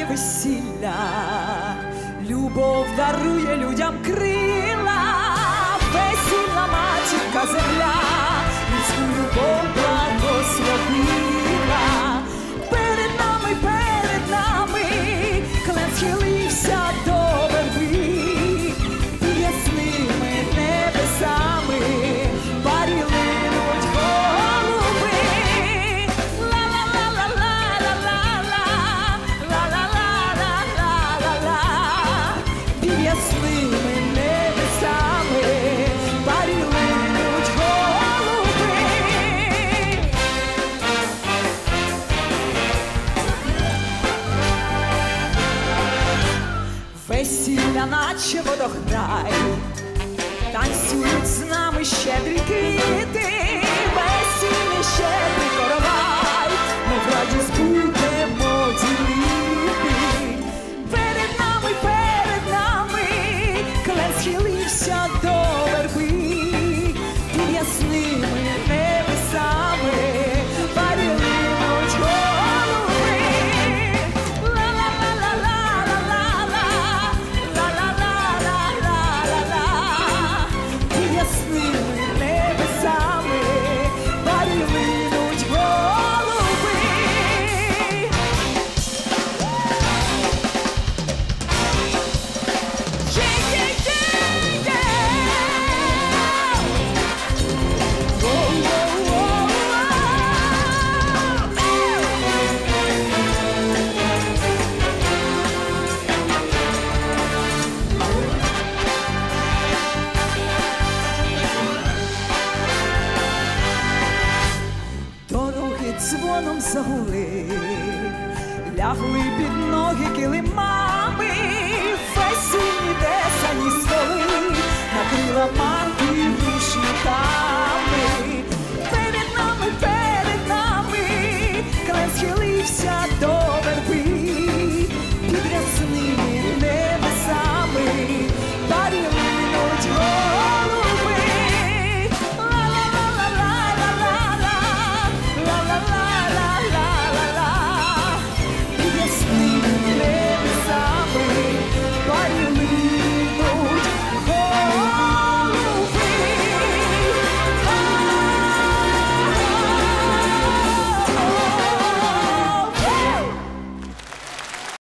святкує весілля, любов дарує людям крила, весільна матінка земля, людську любов благословила. Перед нами, клен схилився до верби, під ясними небесами паріли линуть голуби. Ла-ла-ла-ла-ла-ла-ла-ла-ла-ла-ла-ла-ла. Під ясними небесами паріли линуть голуби. Весілля наче водограй, танцюють з нами щедрі квіти, весільний щедрий коровай, ми в радість будемо ділити. Перед нами, клен схилився до верби, під ясними небесами паріли линуть голуби. Під ясними небесами паріли линуть голуби. Дороги дзвоном загули, лягли під ноги килими.